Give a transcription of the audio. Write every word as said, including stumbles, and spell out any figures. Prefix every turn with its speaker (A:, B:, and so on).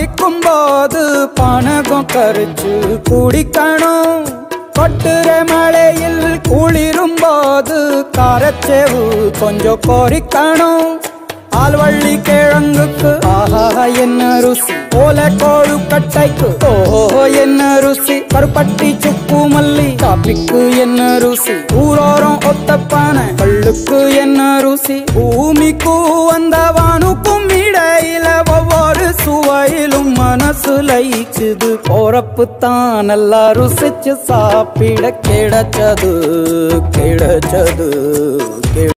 A: கொதிக்கும் போது பானகம் கரைச்சு குடிக்கணும். கொட்டுற மழையில் குளிரும் போது காரச்சேவு கொஞ்சம் கொறிக்கணும். ஆல்வள்ளி கிழங்குக்கு ஆஹா என்ன ருசி, ஓலை கொழுக்கட்டைக்கு ஓஹோ என்ன ருசி, கருப்பட்டி சுக்கு மல்லி காப்பிக்கு என்ன ருசி, ஊரோரம் ஒத்தப்பான கள்ளுக்கு என்ன ருசி. பூமிக்கு வந்த வானுக்கும் இடையில ஒவ்வொரு சுவையிலும் மனசு லயிச்சுது. போறப்பு தான் நல்லா ருசிச்சு சாப்பிட கிடைச்சது கிடைச்சது.